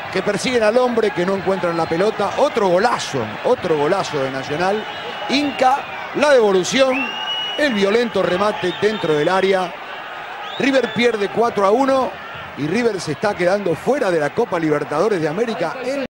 que persiguen al hombre, que no encuentran la pelota. Otro golazo de Nacional. Inca, la devolución, el violento remate dentro del área. River pierde 4-1 y River se está quedando fuera de la Copa Libertadores de América.